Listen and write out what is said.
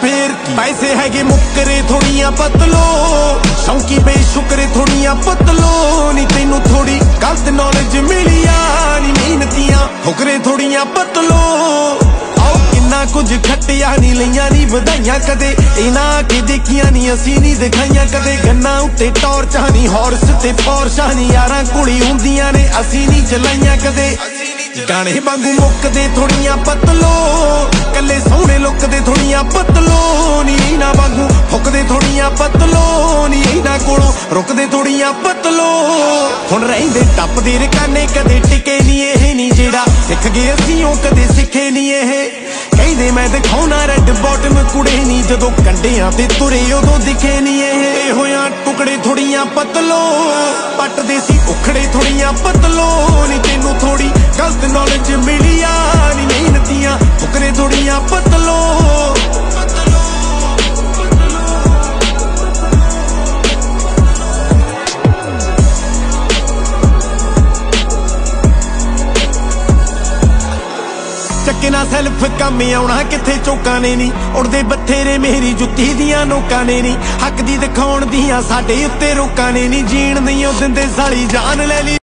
फेर पैसे हैगे मुकरे थोड़ियां पतलो, शौकी बेशुकरे थोड़ियां पतलो। नी तेनू थोड़ी गलत नॉलेज मिलिया, नी मेहनतियां ठुकरे थोड़ियां पतलो। आओ किन्ना कुछ खट्टिया नी लईयां नी बधाइयां कदे, इना के देखियां नी असी नी दिखाइयां कदे। गन्ना उत्ते टॉर्चां नी हॉर्स ते पोर्शां नी यारां कुड़ी हुंदियां ने असी नी चलाइयां कदे। गाने वांगू मुकदे थोड़ियां पतलो, कल्ले सोहणे लुकदे थोड़ियां पतलो। नी इना वांगू फुकदे थोड़ियां पतलो, नी इना कोलों रुकदे थोड़ियां पतलो। हुण रहिंदे टपदे रकाने कदे टिके नी एह नी जेड़ा सिख गए असीं ओ कदे सिखे नी एह। कहंदे मैं दिखाउणा रेड बॉटम कुड़े नी, जदों कंडियां ते तुरे उदों दिखे नी एह। होया टुकड़े थोड़ियां पतलो, पटदे सी उखड़े थोड़ियां पतलो। नी तेनू थोड़ी गलत नॉलेज मिलिया, नी मेहनतियां ठुकरे थोड़ियां पतलो। चक्के ना सैल्फ कम आउणा किथे चौकां ने नी, उड़दे बथेरे मेरी जुत्ती दियां नोकां ने नी। हक दी दिखाउण दियां साडे उत्ते रोकां ने नी, जीण नहीं ओ दिंदे साली जान ले ली।